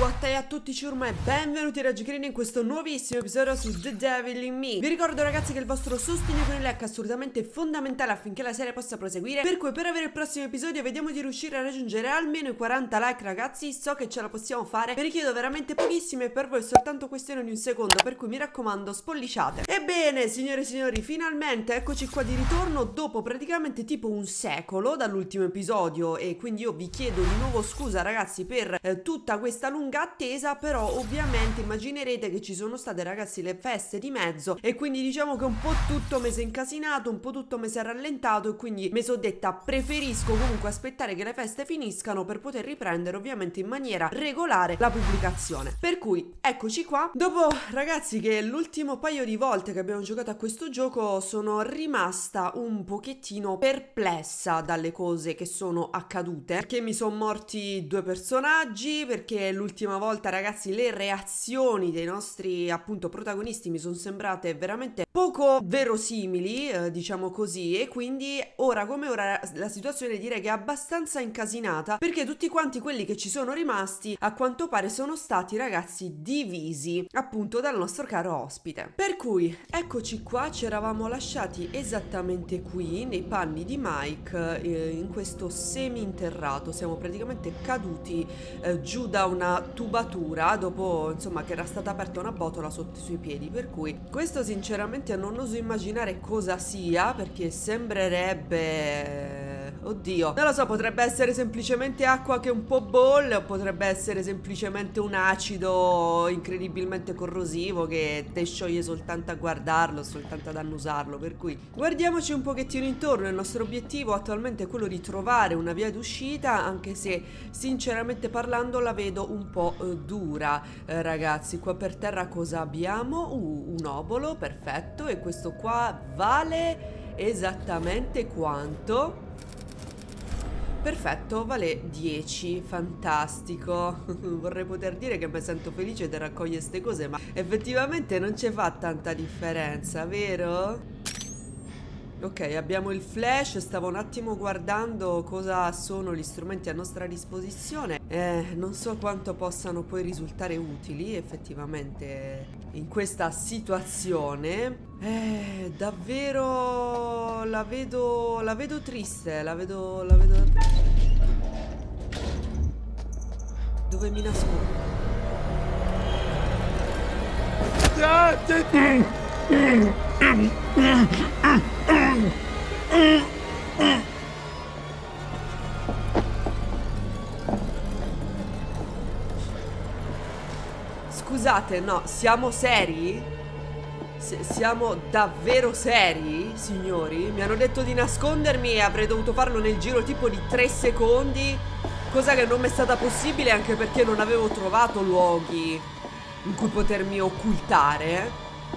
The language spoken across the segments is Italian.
What a tutti ciurma e benvenuti a Raggi in questo nuovissimo episodio su The Devil in Me. Vi ricordo ragazzi che il vostro sostegno con il like è assolutamente fondamentale affinché la serie possa proseguire, per cui per avere il prossimo episodio vediamo di riuscire a raggiungere almeno i 40 like ragazzi. So che ce la possiamo fare, vi richiedo veramente pochissimi e per voi è soltanto questione di un secondo, per cui mi raccomando spolliciate. Ebbene signore e signori, finalmente eccoci qua di ritorno dopo praticamente tipo un secolo dall'ultimo episodio, e quindi io vi chiedo di nuovo scusa ragazzi per tutta questa lunga attesa, però ovviamente immaginerete che ci sono state ragazzi le feste di mezzo e quindi diciamo che un po' tutto mi si è incasinato, un po' tutto mi si è rallentato e quindi mi sono detta preferisco comunque aspettare che le feste finiscano per poter riprendere ovviamente in maniera regolare la pubblicazione. Per cui eccoci qua, dopo ragazzi che l'ultimo paio di volte che abbiamo giocato a questo gioco sono rimasta un pochettino perplessa dalle cose che sono accadute, perché mi sono morti due personaggi, perché l'ultima volta ragazzi le reazioni dei nostri appunto protagonisti mi sono sembrate veramente poco verosimili, diciamo così, e quindi ora come ora la situazione direi che è abbastanza incasinata, perché tutti quanti quelli che ci sono rimasti a quanto pare sono stati ragazzi divisi appunto dal nostro caro ospite. Per cui eccoci qua, ci eravamo lasciati esattamente qui nei panni di Mike, in questo semi interrato. Siamo praticamente caduti giù da una tubatura dopo insomma che era stata aperta una botola sotto i suoi piedi, per cui questo sinceramente non oso immaginare cosa sia, perché sembrerebbe, oddio, non lo so, potrebbe essere semplicemente acqua che un po' bolle, o potrebbe essere semplicemente un acido incredibilmente corrosivo che te scioglie soltanto a guardarlo, soltanto ad annusarlo. Per cui guardiamoci un pochettino intorno. Il nostro obiettivo attualmente è quello di trovare una via d'uscita, anche se sinceramente parlando la vedo un po' dura. Ragazzi, qua per terra cosa abbiamo? Un obolo, perfetto. E questo qua vale esattamente quanto? Perfetto, vale 10, fantastico. Vorrei poter dire che mi sento felice di raccogliere queste cose, ma effettivamente non ci fa tanta differenza, vero? Ok, abbiamo il flash, stavo un attimo guardando cosa sono gli strumenti a nostra disposizione. Non so quanto possano poi risultare utili effettivamente in questa situazione. Davvero la vedo triste, la vedo... Dove mi nascondo? Scusate, no, siamo seri? Siamo davvero seri, signori? Mi hanno detto di nascondermi e avrei dovuto farlo nel giro tipo di 3 secondi, cosa che non mi è stata possibile anche perché non avevo trovato luoghi in cui potermi occultare.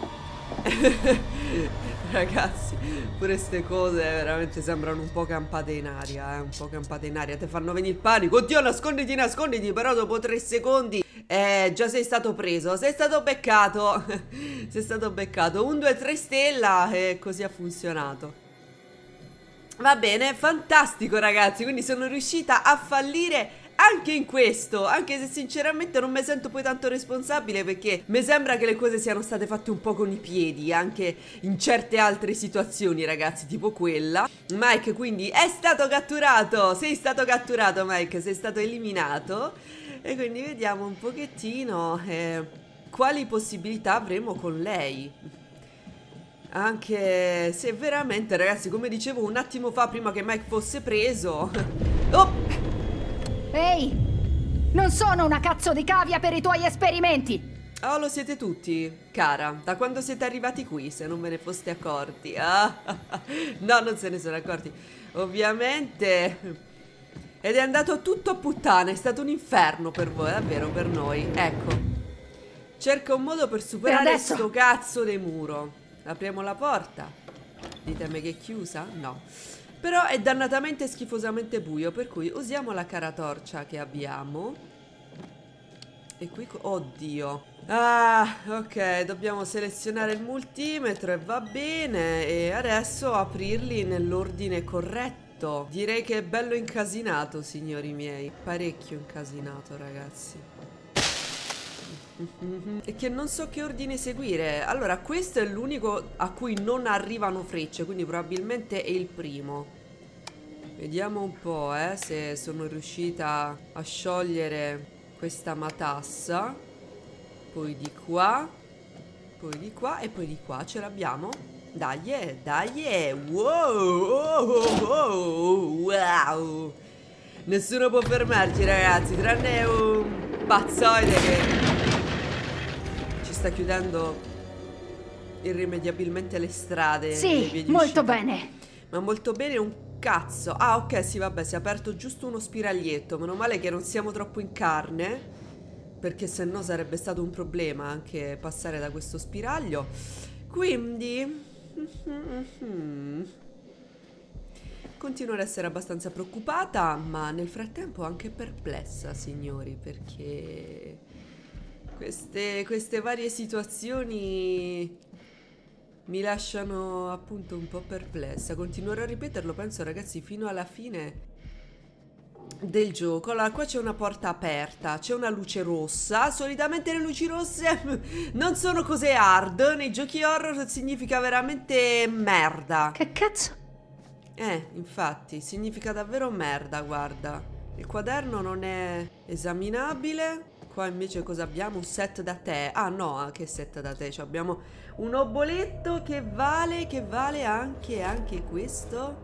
Ragazzi, pure ste cose veramente sembrano un po' campate in aria, un po' campate in aria. Ti fanno venire il panico. Oddio, nasconditi, nasconditi. Però dopo 3 secondi già sei stato preso, sei stato beccato. Sei stato beccato. 1, 2, 3 stella e così ha funzionato. Va bene, fantastico ragazzi. Quindi sono riuscita a fallire anche in questo, anche se sinceramente non mi sento poi tanto responsabile, perché mi sembra che le cose siano state fatte un po' con i piedi anche in certe altre situazioni ragazzi, tipo quella. Mike quindi è stato catturato, sei stato catturato Mike, sei stato eliminato, e quindi vediamo un pochettino quali possibilità avremo con lei. Anche se veramente ragazzi, come dicevo un attimo fa prima che Mike fosse preso oh! Ehi, non sono una cazzo di cavia per i tuoi esperimenti. Oh, lo siete tutti, cara. Da quando siete arrivati qui, se non ve ne foste accorti. Ah, no, non se ne sono accorti ovviamente. Ed è andato tutto a puttane. È stato un inferno per voi, davvero, per noi. Ecco, cerca un modo per superare sto cazzo di muro. Apriamo la porta. Ditemi che è chiusa? No. Però è dannatamente schifosamente buio, per cui usiamo la caratorcia che abbiamo. E qui... oddio. Ah, ok, dobbiamo selezionare il multimetro e va bene. E adesso aprirli nell'ordine corretto. Direi che è bello incasinato, signori miei. Parecchio incasinato, ragazzi. E che non so che ordine seguire. Allora, questo è l'unico a cui non arrivano frecce, quindi probabilmente è il primo. Vediamo un po', se sono riuscita a sciogliere questa matassa. Poi di qua, poi di qua e poi di qua. Ce l'abbiamo? Dai, dai, wow. Nessuno può fermarci, ragazzi, tranne un pazzoide che ci sta chiudendo irrimediabilmente le strade. Sì, molto bene. Ma molto bene un cazzo. Ah, ok, sì, vabbè, si è aperto giusto uno spiraglietto. Meno male che non siamo troppo in carne, perché se no sarebbe stato un problema anche passare da questo spiraglio. Quindi continuo ad essere abbastanza preoccupata, ma nel frattempo anche perplessa, signori, perché queste varie situazioni mi lasciano appunto un po' perplessa. Continuerò a ripeterlo, penso, ragazzi, fino alla fine del gioco. Allora, qua c'è una porta aperta, c'è una luce rossa. Solitamente le luci rosse non sono cose hard. Nei giochi horror significa veramente merda. Che cazzo? Infatti, significa davvero merda, guarda. Il quaderno non è esaminabile. Qua invece cosa abbiamo? Un set da tè. Ah no, che set da tè? Cioè, abbiamo un oboletto che vale anche questo.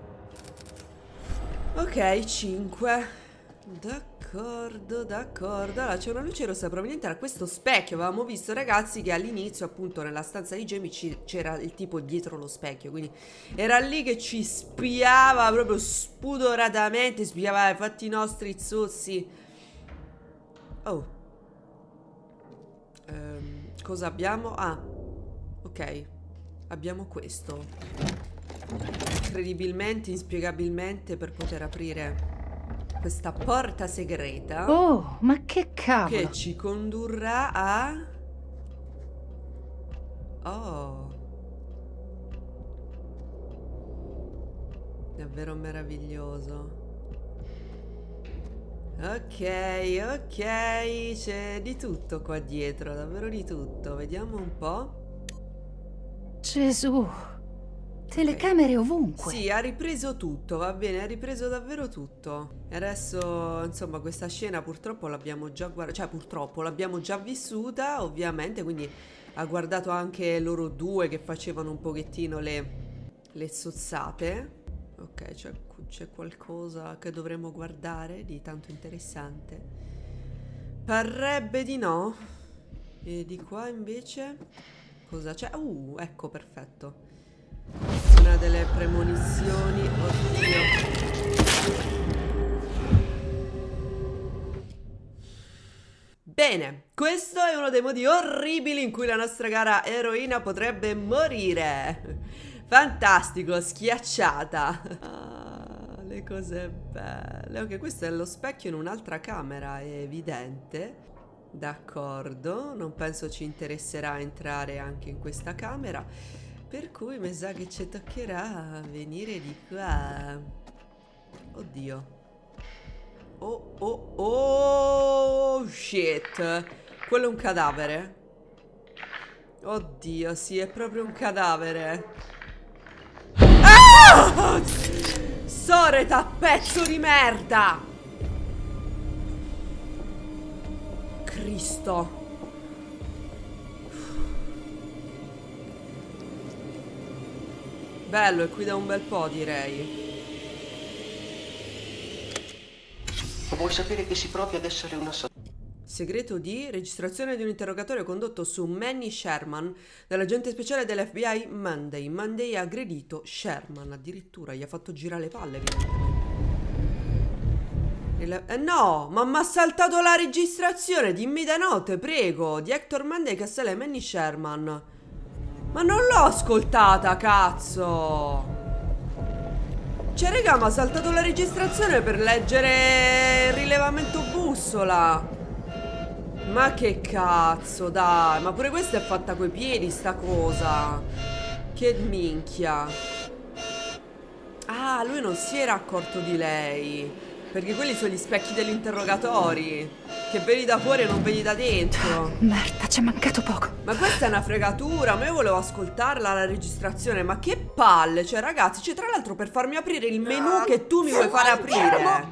Ok, 5. D'accordo, d'accordo. Allora c'è una luce rossa proveniente da questo specchio. Avevamo visto, ragazzi, che all'inizio appunto nella stanza di Jamie c'era il tipo dietro lo specchio. Quindi era lì che ci spiava proprio spudoratamente. Spiava i fatti nostri zozzi. Oh, cosa abbiamo? Ah, ok, abbiamo questo. Incredibilmente, inspiegabilmente, per poter aprire questa porta segreta. Oh, ma che cavolo! Che ci condurrà a... Oh, davvero meraviglioso. Ok, ok, c'è di tutto qua dietro, davvero di tutto. Vediamo un po'. Gesù, telecamere ovunque. Sì, ha ripreso tutto, va bene, ha ripreso davvero tutto. E adesso, insomma, questa scena purtroppo l'abbiamo già guardata, cioè purtroppo l'abbiamo già vissuta, ovviamente, quindi ha guardato anche loro due che facevano un pochettino le zozzate. Ok, c'è qualcosa che dovremmo guardare di tanto interessante? Parrebbe di no. E di qua invece cosa c'è? Ecco, perfetto. Una delle premonizioni. Oddio. Bene, questo è uno dei modi orribili in cui la nostra cara eroina potrebbe morire. Fantastico, schiacciata. Le cose belle. Ok, questo è lo specchio in un'altra camera, è evidente. D'accordo, non penso ci interesserà entrare anche in questa camera, per cui mi sa che ci toccherà venire di qua. Oddio. Oh, shit. Quello è un cadavere. Oddio, sì, è proprio un cadavere. Ah! Soreta, pezzo di merda! Cristo. Bello, è qui da un bel po', direi. Vuoi sapere che si provi ad essere una Segreto di registrazione di un interrogatorio condotto su Manny Sherman dall'agente speciale dell'FBI Monday. Monday ha aggredito Sherman, addirittura gli ha fatto girare le palle, evidentemente. No, ma m'ha saltato la registrazione, dimmi da notte, prego, di Hector Monday che assale Manny Sherman. Ma non l'ho ascoltata, cazzo! Cioè, raga, mi ha saltato la registrazione per leggere il rilevamento bussola. Ma che cazzo, dai. Ma pure questa è fatta coi piedi, sta cosa. Che minchia. Ah, lui non si era accorto di lei, perché quelli sono gli specchi degli interrogatori. Che vedi da fuori e non vedi da dentro. Merda, ci è mancato poco. Ma questa è una fregatura. Ma io volevo ascoltarla la registrazione. Ma che palle. Cioè ragazzi, cioè tra l'altro per farmi aprire il menu che tu mi vuoi fare aprire.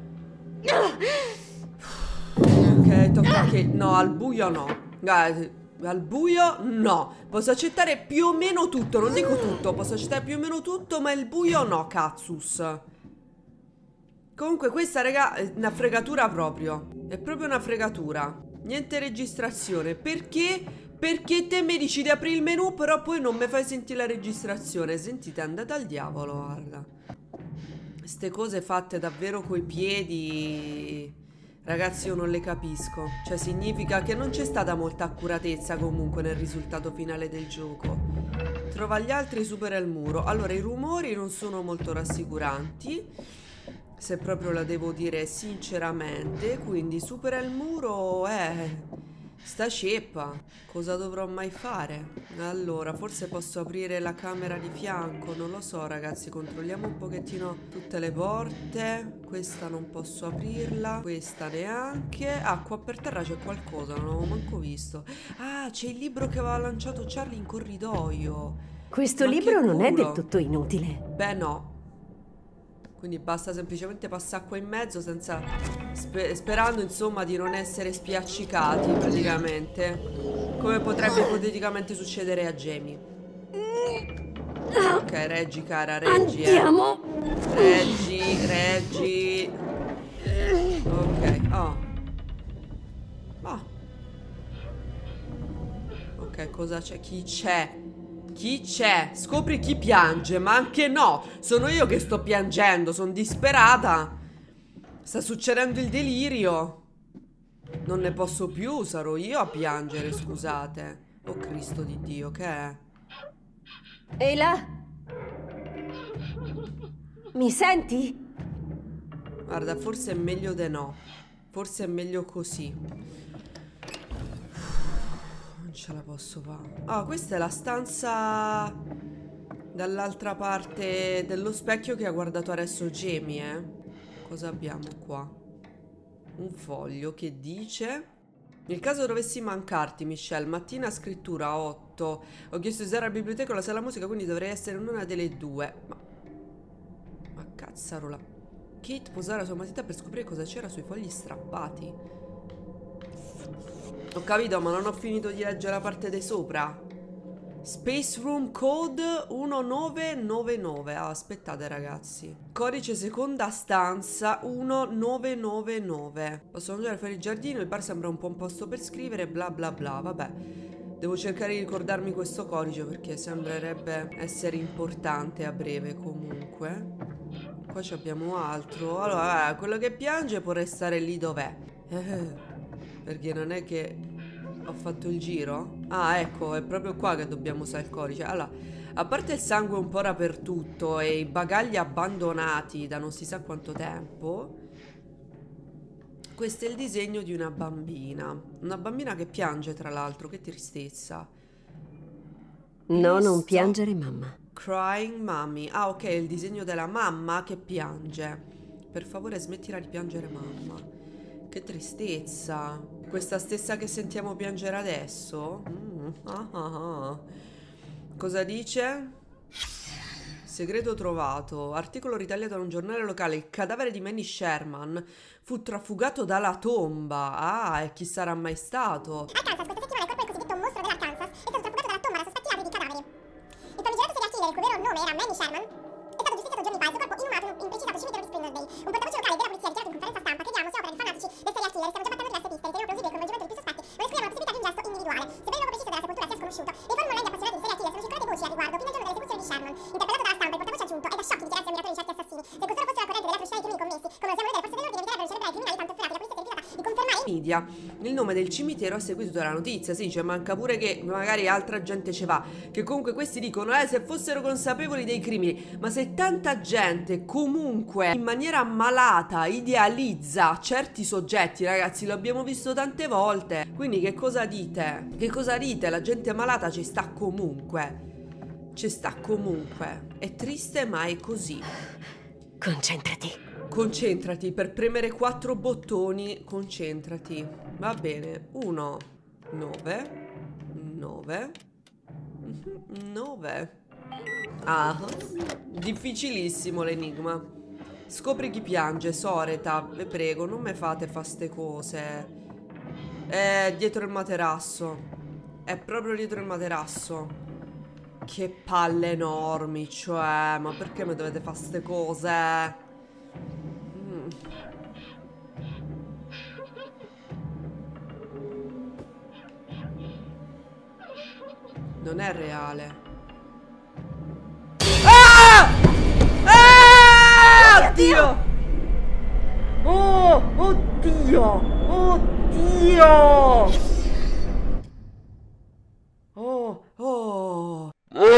Ok, tocca che... No, al buio no. Guardate, al buio no. Posso accettare più o meno tutto. Non dico tutto. Posso accettare più o meno tutto. Ma il buio no, cazzus. Comunque questa, raga, è una fregatura proprio. È proprio una fregatura. Niente registrazione. Perché? Perché te mi dici di aprire il menu, però poi non mi fai sentire la registrazione. Sentite, andate al diavolo, guarda. Ste cose fatte davvero coi piedi, ragazzi, io non le capisco. Cioè significa che non c'è stata molta accuratezza comunque nel risultato finale del gioco. Trova gli altri, supera il muro. Allora, i rumori non sono molto rassicuranti, se proprio la devo dire sinceramente. Quindi supera il muro, sta ceppa. Cosa dovrò mai fare? Allora, forse posso aprire la camera di fianco. Non lo so, ragazzi. Controlliamo un pochettino tutte le porte. Questa non posso aprirla. Questa neanche. Ah, qua per terra c'è qualcosa. Non avevo manco visto. Ah, c'è il libro che aveva lanciato Charlie in corridoio. Questo libro non è del tutto inutile. Beh, no. Quindi basta semplicemente passare qua in mezzo senza... sperando insomma di non essere spiaccicati praticamente. Come potrebbe ipoteticamente succedere a Jamie. Ok, reggi cara, reggi. Andiamo. Reggi. Ok, oh. Ok, cosa c'è? Chi c'è? Chi c'è? Scopri chi piange, ma anche no. Sono io che sto piangendo, sono disperata. Sta succedendo il delirio. Non ne posso più, sarò io a piangere, scusate. Oh Cristo di Dio, che è? Ehi là? Mi senti? Guarda, forse è meglio di no. Forse è meglio così. Ce la posso fare. Ah, questa è la stanza dall'altra parte dello specchio che ha guardato adesso Jamie, Cosa abbiamo qua? Un foglio che dice: nel caso dovessi mancarti, Michelle, mattina scrittura 8. Ho chiesto di usare la biblioteca o la sala musica, quindi dovrei essere in una delle due. Ma cazzarola. Kate può usare la sua matita per scoprire cosa c'era sui fogli strappati. Ho capito, ma non ho finito di leggere la parte di sopra. Space Room Code 1999. Ah, aspettate ragazzi. Codice seconda stanza 1999. Posso mangiare fuori il giardino, il bar sembra un po' un posto per scrivere, bla bla bla. Vabbè, devo cercare di ricordarmi questo codice perché sembrerebbe essere importante a breve comunque. Qua abbiamo altro. Allora, quello che piange può restare lì dov'è. Perché non è che ho fatto il giro? Ah, ecco, è proprio qua che dobbiamo usare il codice. Allora, a parte il sangue un po' dappertutto e i bagagli abbandonati da non si sa quanto tempo, questo è il disegno di una bambina. Una bambina che piange, tra l'altro, che tristezza. No, non piangere, mamma. Crying mommy. Ah, ok, è il disegno della mamma che piange. Per favore smettila di piangere, mamma. Che tristezza. Questa stessa che sentiamo piangere adesso? Cosa dice? Segreto trovato. Articolo ritagliato da un giornale locale. Il cadavere di Manny Sherman fu trafugato dalla tomba. Ah, e chi sarà mai stato? Arkansas, questa settimana il corpo del cosiddetto mostro dell'Arkansas è stato trafugato dalla tomba da sospettati di cadaveri. Il famigerato serial killer, il cui vero nome era Manny Sherman, è stato giustiziato giorni fa e il suo corpo inumato in un imprecisato cimitero di Springer Bay. Un portavoce locale della polizia ha dichiarato in conferenza stampa che diamo sia opera di fanatici del serial killer. Stiamo già battendo diverse piste, riteniamo plausibile il coinvolgimento di più sospetti, ma escludiamo la possibilità di un gesto individuale. Sebbene il luogo preciso della sepoltura sia sconosciuto, le informo lei di appassionati di serial killer sono circolate voci al riguardo fin dal giorno dell'esecuzione di Sherman. Interpellato dalla stampa, il portavoce ha aggiunto: è da shock dichiararsi ammiratori di certi assassini. Se costoro fossero al corrente delle atrocità dei crimini commessi, come lo siamo noi delle forze dell'ordine, eviterebbero di celebrare i criminali tanto efferati. La polizia si è rifiutata di confermare Media. Il nome del cimitero ha seguito dalla notizia. Sì, cioè manca pure che magari altra gente ce va. Che comunque questi dicono se fossero consapevoli dei crimini. Ma se tanta gente comunque in maniera malata idealizza certi soggetti, ragazzi, lo abbiamo visto tante volte. Quindi che cosa dite? Che cosa dite? La gente malata ci sta comunque. Ci sta comunque. È triste ma è così. Concentrati. Concentrati, per premere 4 bottoni, concentrati. Va bene, 1, 9, 9, 9. Ah, difficilissimo l'enigma. Scopri chi piange, Soreta. Vi prego, non me fate fa ste cose. È dietro il materasso. È proprio dietro il materasso. Che palle enormi, cioè. Ma perché mi dovete fare ste cose? Non è reale. Ah! Ah! Oddio! Oh, oddio! Oddio! Oh, oh.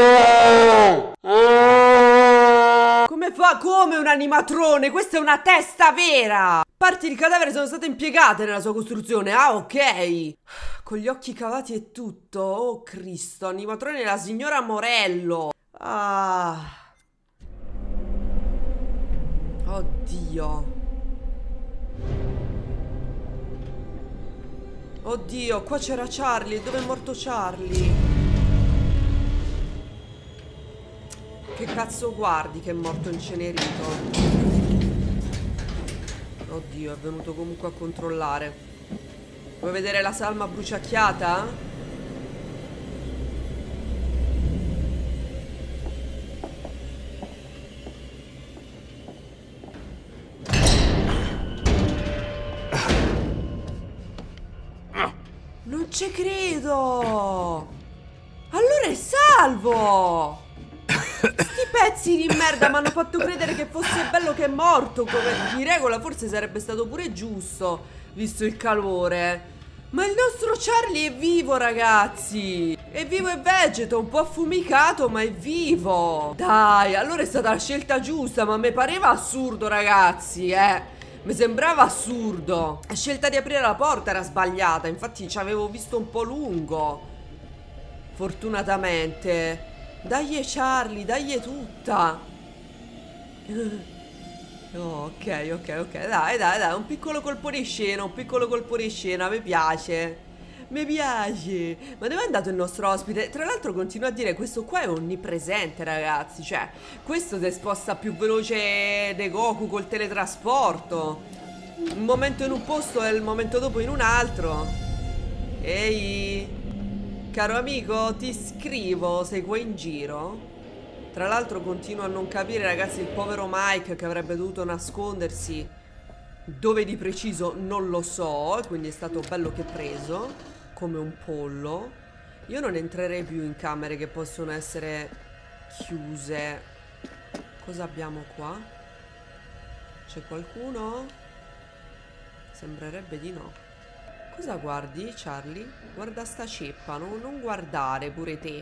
Come fa? Come un animatrone? Questa è una testa vera! Parti di cadavere sono state impiegate nella sua costruzione. Ah, ok. Con gli occhi cavati e tutto. Oh, Cristo. Animatrone della signora Morello. Ah. Oddio. Oddio, qua c'era Charlie. Dove è morto Charlie? Che cazzo guardi che è morto incenerito? Oddio, è venuto comunque a controllare. Vuoi vedere la salma bruciacchiata? Non ci credo! Allora è salvo! Sti pezzi di merda mi hanno fatto credere che fosse bello che è morto. Come di regola forse sarebbe stato pure giusto, visto il calore. Ma il nostro Charlie è vivo, ragazzi. È vivo e vegeto, un po' affumicato, ma è vivo. Dai, allora è stata la scelta giusta. Ma mi pareva assurdo, ragazzi, mi sembrava assurdo. La scelta di aprire la porta era sbagliata. Infatti ci avevo visto un po' lungo. Fortunatamente. Dai Charlie, dai tutta. Oh, ok, dai, un piccolo colpo di scena, mi piace. Mi piace. Ma dove è andato il nostro ospite? Tra l'altro continua a dire, questo qua è onnipresente, ragazzi. Cioè, questo si sposta più veloce di Goku col teletrasporto. Un momento in un posto e il momento dopo in un altro. Ehi, caro amico, ti scrivo, sei qua in giro? Tra l'altro continuo a non capire, ragazzi, il povero Mike che avrebbe dovuto nascondersi dove di preciso non lo so, quindi è stato bello che preso come un pollo. Io non entrerei più in camere che possono essere chiuse. Cosa abbiamo qua? C'è qualcuno? Sembrerebbe di no. Cosa guardi, Charlie? Guarda sta ceppa, non guardare pure te.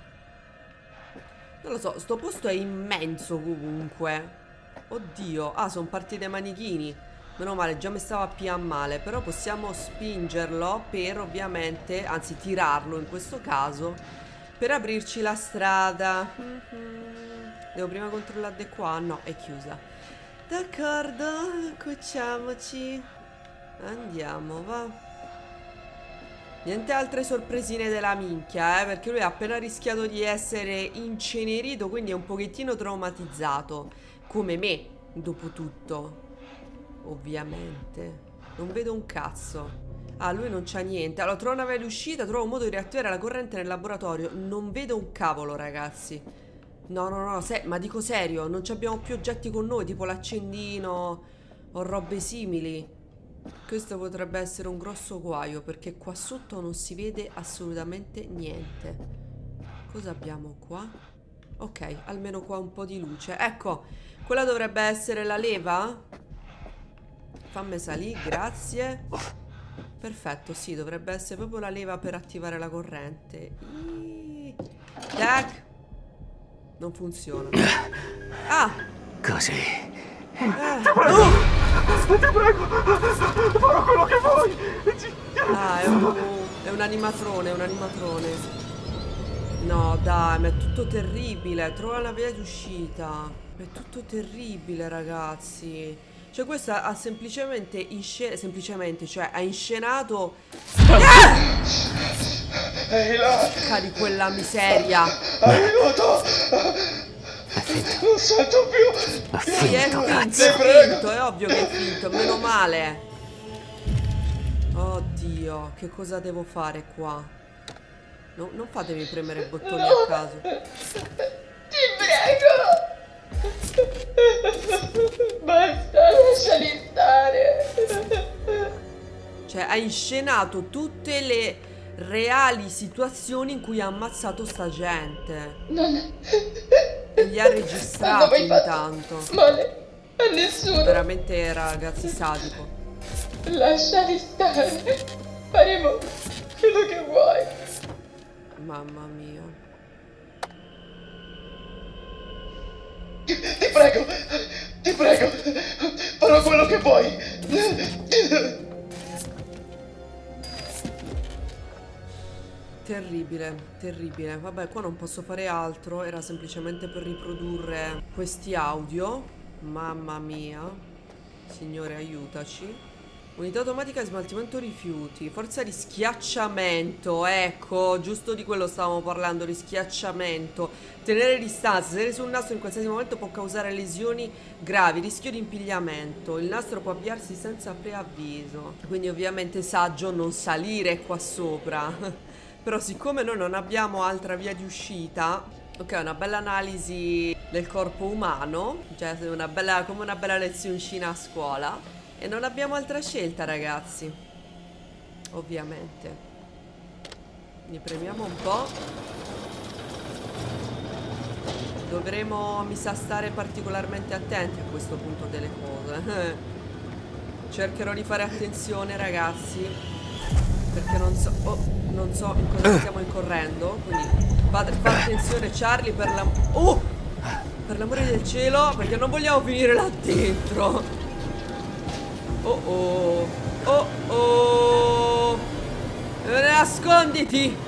Non lo so, sto posto è immenso comunque. Oddio, ah, sono partiti i manichini. Meno male, già mi stava a pian male. Però possiamo spingerlo per ovviamente, anzi tirarlo in questo caso, per aprirci la strada. Devo prima controllare di qua. No, è chiusa. D'accordo, cucciamoci. Andiamo, va. Niente altre sorpresine della minchia, perché lui ha appena rischiato di essere incenerito, quindi è un pochettino traumatizzato. Come me, dopo tutto. Ovviamente. Non vedo un cazzo. Ah, lui non c'ha niente. Allora, trovo una via d'uscita, trovo un modo di riattivare la corrente nel laboratorio. Non vedo un cavolo, ragazzi. No, ma dico serio, non ci abbiamo più oggetti con noi, tipo l'accendino o robe simili. Questo potrebbe essere un grosso guaio, perché qua sotto non si vede assolutamente niente. Cosa abbiamo qua? Ok, almeno qua un po' di luce. Ecco, quella dovrebbe essere la leva. Fammi salire, grazie. Perfetto, sì, dovrebbe essere proprio la leva per attivare la corrente. Tac. Non funziona. Ah! Così. Ti prego, farò quello che vuoi. Ah, è un animatrone, No, dai, ma è tutto terribile. Trova la via d'uscita. È tutto terribile, ragazzi. Cioè questa ha semplicemente cioè ha inscenato di quella miseria. Aiuto! Non sento più! Sì, è finto, è ovvio che è finto, meno male. Oddio, che cosa devo fare qua? No, non fatemi premere bottoni a caso. Ti prego! Basta, lasciali stare. Cioè, ha inscenato tutte le reali situazioni in cui ha ammazzato sta gente. E li ha registrati intanto. Male a nessuno. Veramente, ragazzi, sadico. Lasciali stare. Faremo quello che vuoi. Mamma mia. Ti prego, farò quello che vuoi. Terribile, terribile. Vabbè, qua non posso fare altro. Era semplicemente per riprodurre questi audio. Mamma mia. Signore, aiutaci. Unità automatica di smaltimento rifiuti. Forza di schiacciamento. Ecco, giusto di quello stavamo parlando, di schiacciamento. Tenere distanza. Sedere sul nastro in qualsiasi momento può causare lesioni gravi. Rischio di impigliamento. Il nastro può avviarsi senza preavviso. Quindi ovviamente saggio non salire qua sopra. Però siccome noi non abbiamo altra via di uscita. Ok, una bella analisi del corpo umano. Cioè come una bella lezioncina a scuola. E non abbiamo altra scelta, ragazzi. Ovviamente. Ne premiamo un po'. Dovremo, mi sa, stare particolarmente attenti a questo punto delle cose. Cercherò di fare attenzione, ragazzi. Perché non so in cosa stiamo incorrendo. Quindi fate attenzione, Charlie, per l'amore del cielo. Perché non vogliamo finire là dentro. Oh oh. Nasconditi.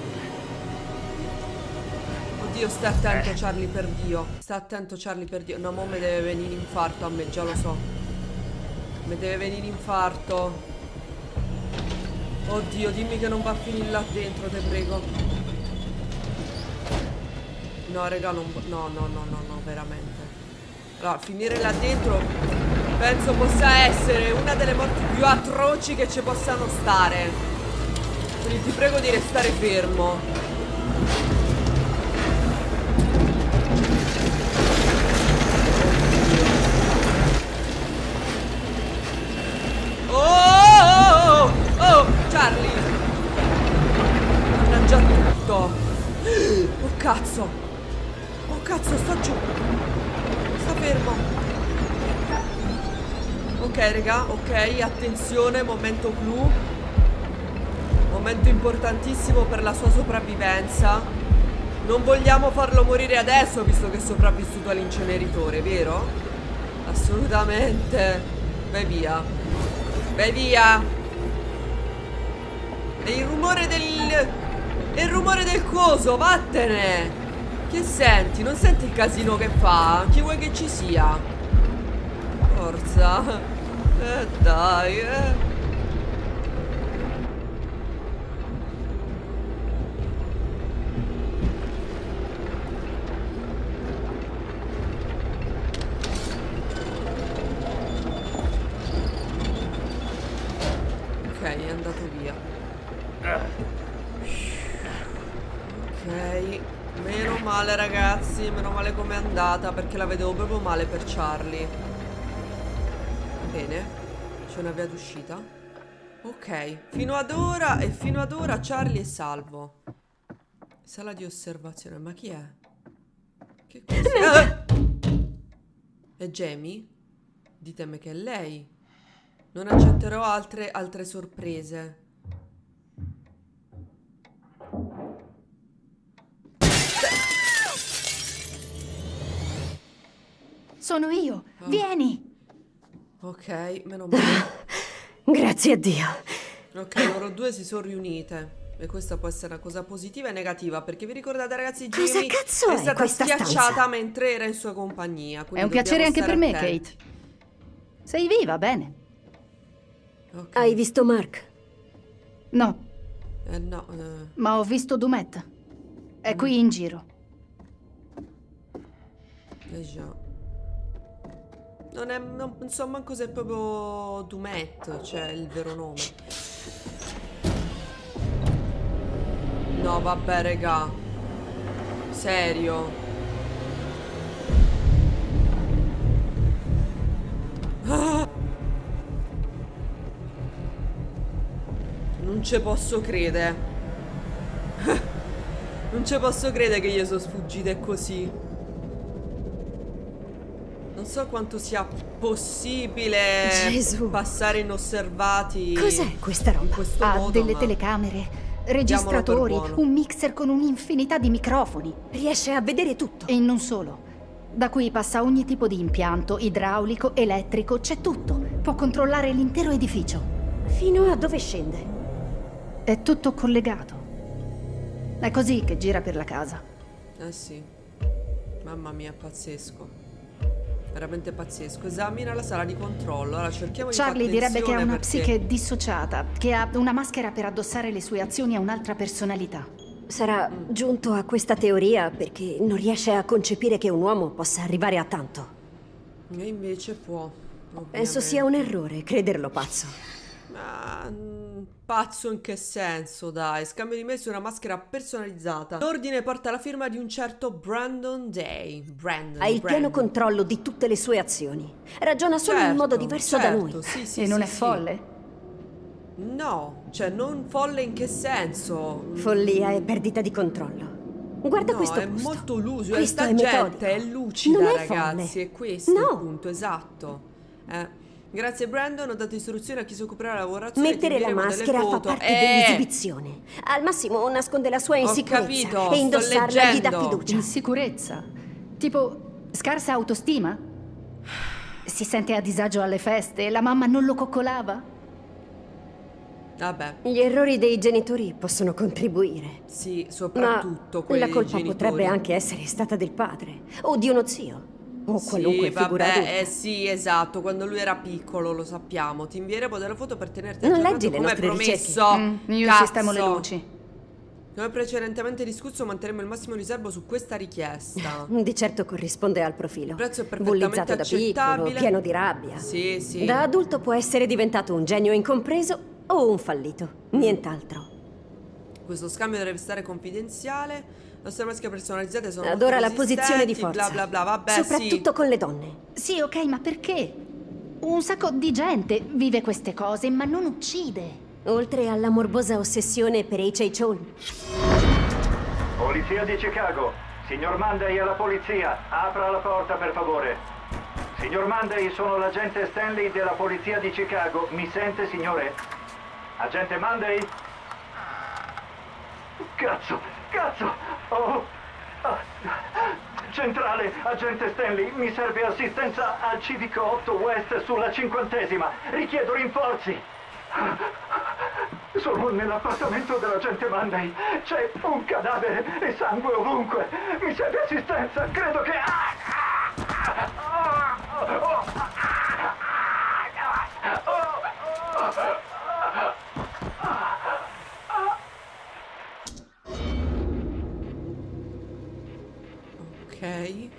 Oddio, sta attento, Charlie, per Dio. Sta attento, Charlie, per Dio. No, mo mi deve venire infarto a me, già lo so. Mi deve venire infarto. Oddio, dimmi che non va a finire là dentro, te prego. No, raga, no, veramente. Allora, finire là dentro penso possa essere una delle morti più atroci che ci possano stare. Quindi ti prego di restare fermo. Oh, Charlie. Mannaggia tutto. Oh cazzo, sta giù. Sta fermo. Ok, raga, ok, attenzione, momento clou. Momento importantissimo per la sua sopravvivenza. Non vogliamo farlo morire adesso, visto che è sopravvissuto all'inceneritore, vero? Assolutamente. Vai via. Vai via. E il rumore del coso, vattene. Che senti? Non senti il casino che fa? Chi vuoi che ci sia? Forza. Dai, Ok, è andato via. Ok. Meno male, ragazzi. Meno male com'è andata, perché la vedevo proprio male per Charlie. Bene, c'è una via d'uscita. Ok, fino ad ora Charlie è salvo. Sala di osservazione, ma chi è? Che cosa? È Jamie? Ditemi che è lei. Non accetterò altre sorprese. Sono io, vieni. Ok, meno male. Grazie a Dio. Ok, loro due si sono riunite. E questa può essere una cosa positiva e negativa. Perché vi ricordate, ragazzi, Jamie è stata schiacciata mentre era in sua compagnia. È un piacere anche per me, Kate. Sei viva, bene. Ok. Hai visto Mark? No, No. ma ho visto Dumet. È qui in giro. Già. Non so manco se è proprio Dumet, cioè il vero nome. No, vabbè, regà. Serio. Ah! Non ci posso credere. Non ci posso credere che io sono sfuggita così. Non so quanto sia possibile Gesù. passare inosservati. Cos'è questa roba? In questo Ha modo, delle ma telecamere, per registratori, buono. un mixer con un'infinità di microfoni. Riesce a vedere tutto. E non solo. Da qui passa ogni tipo di impianto, idraulico, elettrico, c'è tutto. Può controllare l'intero edificio. Fino a dove scende? È tutto collegato. È così che gira per la casa. Eh sì. Mamma mia, pazzesco. Veramente pazzesco. Esamina la sala di controllo. Allora cerchiamo di fare Charlie direbbe che ha una perché psiche dissociata, che ha una maschera per addossare le sue azioni a un'altra personalità. Sarà giunto a questa teoria perché non riesce a concepire che un uomo possa arrivare a tanto. E invece può. Penso sia un errore crederlo pazzo. Ma pazzo in che senso, dai? Scambio di me su una maschera personalizzata. L'ordine porta la firma di un certo Brandon Day. Ha il pieno controllo di tutte le sue azioni. Ragiona solo in modo diverso da noi. Sì, sì, E non sì, è sì. folle? No, cioè non folle in che senso? Follia e perdita di controllo. Guarda No, questo è posto. molto lucido. Questo Sta è gente metodico. è lucida, Non è ragazzi. folle. È questo No. il punto, esatto. Grazie Brandon, ho dato istruzioni a chi si occuperà della lavorazione. Mettere ti la invieremo delle maschera fa foto. parte dell'esibizione. Al massimo nasconde la sua insicurezza capito, sto e indossarla gli dà leggendo. fiducia. Insicurezza? Tipo scarsa autostima? Si sente a disagio alle feste? La mamma non lo coccolava? Vabbè, Gli errori dei genitori possono contribuire. sì, Ma soprattutto quelli la dei colpa genitori. potrebbe anche essere stata del padre o di uno zio o qualunque sì, figura vabbè, adulta. sì, esatto, quando lui era piccolo, lo sappiamo. Ti invieremo delle foto per tenerti Non aggiornato leggi le come nostre promesso. Io Cazzo. sistemo le luci. Come precedentemente discusso, manterremo il massimo riservo su questa richiesta. Di certo corrisponde al profilo. Il prezzo è perfettamente Bullizzato da piccolo, accettabile. pieno di rabbia. Sì, sì. Da adulto può essere diventato un genio incompreso o un fallito, nient'altro. Questo scambio deve restare confidenziale. Le nostre maschere personalizzate sono Adora molto la posizione di resistenti, forza. bla bla bla, vabbè, soprattutto sì. con le donne. Sì, ok, ma perché? Un sacco di gente vive queste cose, ma non uccide. Oltre alla morbosa ossessione per H.H. Holmes. Polizia di Chicago, signor Monday alla polizia, apra la porta per favore. Signor Monday, sono l'agente Stanley della polizia di Chicago, mi sente signore? Agente Monday? Cazzo! Oh! Ah. Centrale, agente Stanley, mi serve assistenza al civico 8 West sulla 50ª, richiedo rinforzi. Sono nell'appartamento dell'agente Monday. C'è un cadavere e sangue ovunque. Mi serve assistenza. Credo che... Ok.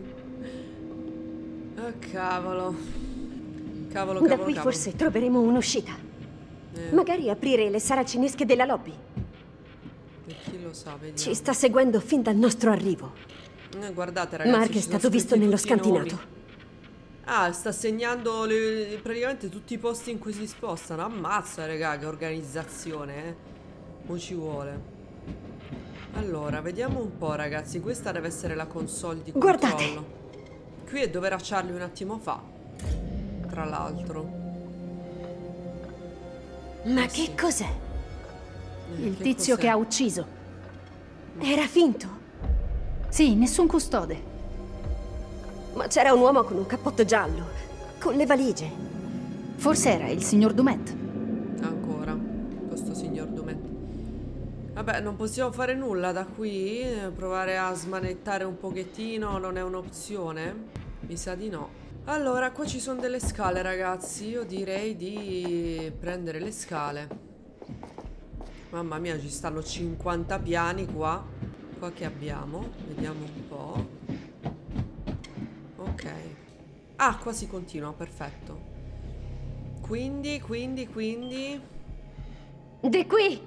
Oh, cavolo. Cavolo. Da qui forse troveremo un'uscita. Magari aprire le saracinesche della lobby. Per chi lo sa, vediamo. Ci sta seguendo fin dal nostro arrivo. Guardate, ragazzi. Mark è ci sono stato visto scritti nello tutti i nomi. scantinato. Ah, sta segnando praticamente tutti i posti in cui si spostano. Ammazza, raga, che organizzazione, Mo ci vuole. Allora, vediamo un po', ragazzi. Questa deve essere la console di controllo. Guardate. Qui è dove era Charlie un attimo fa. Tra l'altro. Ma che cos'è? Il che tizio cos'è? che ha ucciso. Era finto. Sì, nessun custode. Ma c'era un uomo con un cappotto giallo, con le valigie. Forse era il signor Dumet. Ancora. Questo signor Dumet. Vabbè, non possiamo fare nulla da qui. Provare a smanettare un pochettino non è un'opzione? Mi sa di no. Allora, qua ci sono delle scale, ragazzi. Io direi di prendere le scale. Mamma mia, ci stanno 50 piani qua. Qua che abbiamo? Vediamo un po'. Ok. Ah, qua si continua, perfetto. Quindi... Di qui!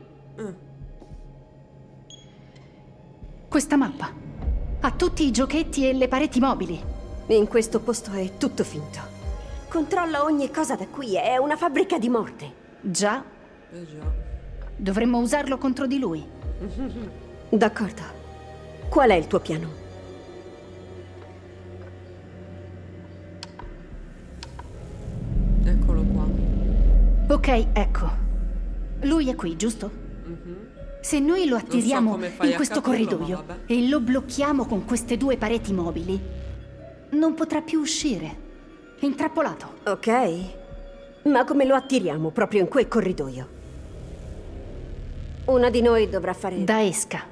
Questa mappa ha tutti i giochetti e le pareti mobili. In questo posto è tutto finto. Controlla ogni cosa da qui, è una fabbrica di morte. Già? Già. Dovremmo usarlo contro di lui. D'accordo. Qual è il tuo piano? Eccolo qua. Ok, ecco. Lui è qui, giusto? Se noi lo attiriamo in questo corridoio e lo blocchiamo con queste due pareti mobili, non potrà più uscire. Intrappolato. Ok. Ma come lo attiriamo proprio in quel corridoio? Una di noi dovrà fare... Da esca.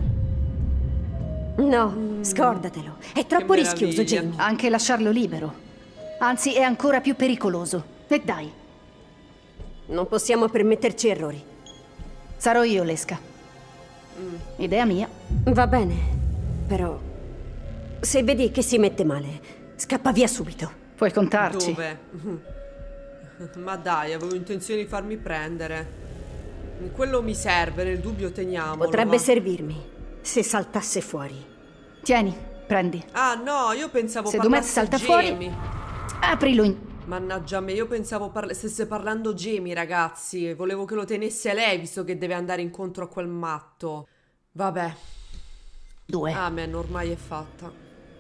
No, scordatelo. È troppo rischioso, Jamie. Anche lasciarlo libero. Anzi, è ancora più pericoloso. E dai. Non possiamo permetterci errori. Sarò io l'esca. Idea mia. Va bene. Però... se vedi che si mette male, scappa via subito. Puoi contarci. Dove? Ma dai, avevo intenzione di farmi prendere. Quello mi serve, nel dubbio teniamolo. Potrebbe servirmi se saltasse fuori. Tieni, prendi. Ah no, io pensavo se Dumet salta Jamie. Fuori, aprilo in... Mannaggia me, io pensavo stesse parlando Jamie, ragazzi. Volevo che lo tenesse lei, visto che deve andare incontro a quel matto. Vabbè. 2. Amen, ormai è fatta.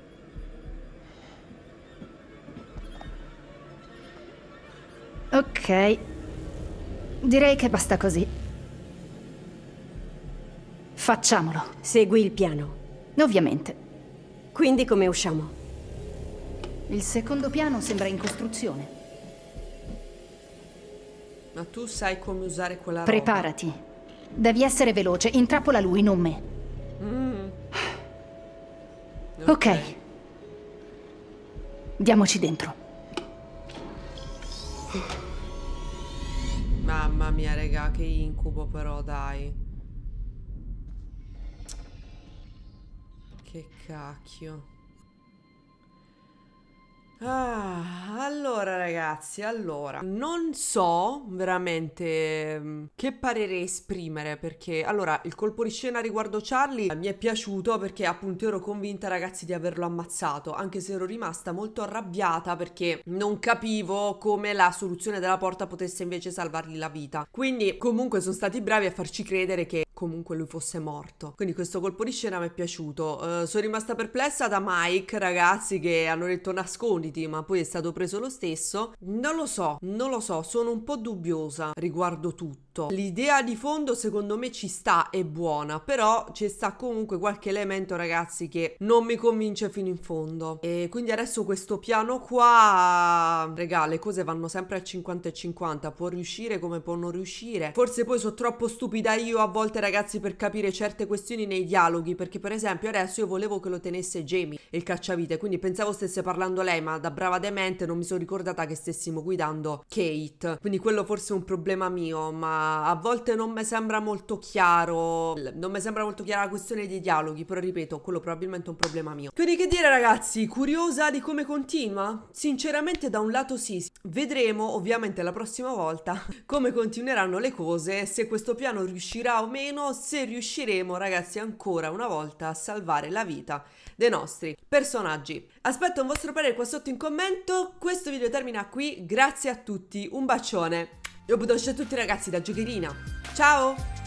Ok. Direi che basta così. Facciamolo. Segui il piano. Ovviamente. Quindi come usciamo? Il secondo piano sembra in costruzione. Ma tu sai come usare quella roba? Preparati. Devi essere veloce. Intrappola lui, non me. Ok. Diamoci dentro. Mamma mia, raga, che incubo però, dai. Che cacchio. Allora ragazzi, non so veramente che parere esprimere, perché allora il colpo di scena riguardo Charlie mi è piaciuto perché appunto ero convinta, ragazzi, di averlo ammazzato, anche se ero rimasta molto arrabbiata perché non capivo come la soluzione della porta potesse invece salvargli la vita. Quindi comunque sono stati bravi a farci credere che comunque lui fosse morto, quindi questo colpo di scena mi è piaciuto. Sono rimasta perplessa da Mike, ragazzi, che hanno detto nasconditi, ma poi è stato preso lo stesso. Non lo so, sono un po' dubbiosa riguardo tutto. L'idea di fondo secondo me ci sta, è buona, però ci sta comunque qualche elemento, ragazzi, che non mi convince fino in fondo. E quindi adesso questo piano qua, regà, le cose vanno sempre al 50 e 50, può riuscire come può non riuscire. Forse poi sono troppo stupida io a volte, ragazzi, per capire certe questioni nei dialoghi, perché per esempio adesso io volevo che lo tenesse Jamie, il cacciavite, quindi pensavo stesse parlando lei, ma da brava demente non mi sono ricordata che stessimo guidando Kate, quindi quello forse è un problema mio, ma a volte non mi sembra molto chiaro, non mi sembra molto chiara la questione dei dialoghi, però ripeto, quello probabilmente è un problema mio. Quindi che dire, ragazzi, curiosa di come continua? Sinceramente da un lato sì, vedremo ovviamente la prossima volta come continueranno le cose, se questo piano riuscirà o meno, se riusciremo, ragazzi, ancora una volta a salvare la vita dei nostri personaggi. Aspetto un vostro parere qua sotto in commento. Questo video termina qui, grazie a tutti, un bacione e un bacio a tutti, ragazzi, da Giocherina. Ciao!